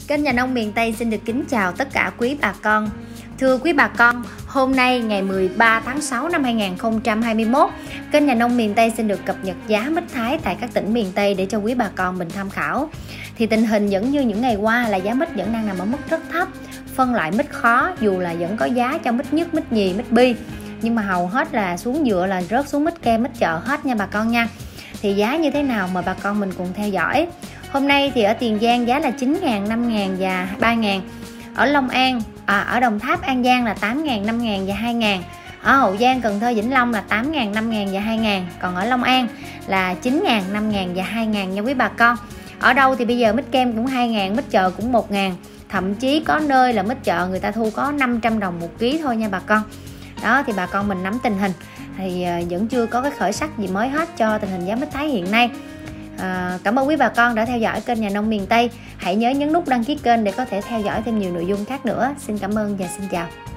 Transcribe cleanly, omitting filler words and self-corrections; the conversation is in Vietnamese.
Kênh Nhà Nông Miền Tây xin được kính chào tất cả quý bà con. Thưa quý bà con, hôm nay ngày 13 tháng 6 năm 2021, kênh Nhà Nông Miền Tây xin được cập nhật giá mít Thái tại các tỉnh miền Tây để cho quý bà con mình tham khảo. Thì tình hình vẫn như những ngày qua là giá mít vẫn đang nằm ở mức rất thấp. Phân loại mít khó, dù là vẫn có giá cho mít nhất, mít nhì, mít bi, nhưng mà hầu hết là xuống dựa là rớt xuống mít ke, mít chợ hết nha bà con nha. Thì giá như thế nào mời bà con mình cùng theo dõi. Hôm nay thì ở Tiền Giang giá là 9.000, 5.000 và 3.000. Ở Long An, ở Đồng Tháp, An Giang là 8.000, 5.000 và 2.000. Ở Hậu Giang, Cần Thơ, Vĩnh Long là 8.000, 5.000 và 2.000. Còn ở Long An là 9.000, 5.000 và 2.000 nha quý bà con. Ở đâu thì bây giờ mít kem cũng 2.000, mít chợ cũng 1.000. Thậm chí có nơi là mít chợ người ta thu có 500 đồng 1 ký thôi nha bà con. Đó thì bà con mình nắm tình hình. Thì vẫn chưa có cái khởi sắc gì mới hết cho tình hình giá mít Thái hiện nay. Cảm ơn quý bà con đã theo dõi kênh Nhà Nông Miền Tây. Hãy nhớ nhấn nút đăng ký kênh để có thể theo dõi thêm nhiều nội dung khác nữa. Xin cảm ơn và xin chào.